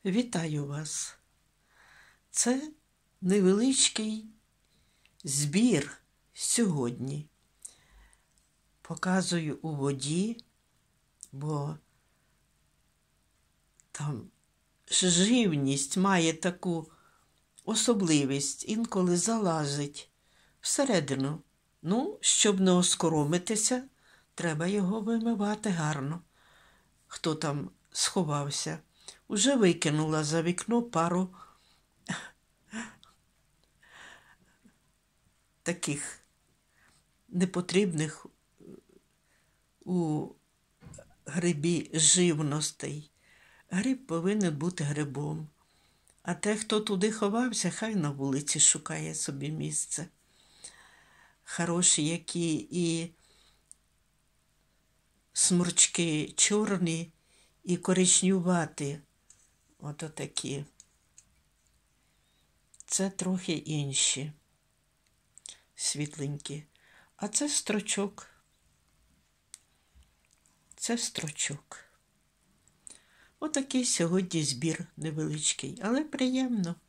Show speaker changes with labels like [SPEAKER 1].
[SPEAKER 1] Вітаю вас! Це невеличкий збір сьогодні. Показую у воді, бо там живність має таку особливість, інколи залазить всередину. Щоб не оскоромитися, треба його вимивати гарно. Хто там сховався. Уже викинула за вікно пару таких непотрібних у грибі живностей. Гриб повинен бути грибом. А те, хто туди ховався, хай на вулиці шукає собі місце. Хороші які і сморчки чорні, і коричнюваті. Ото такі. Це трохи інші, світленькі. А це строчок. Це строчок. Отакий сьогодні збір невеличкий, але приємно.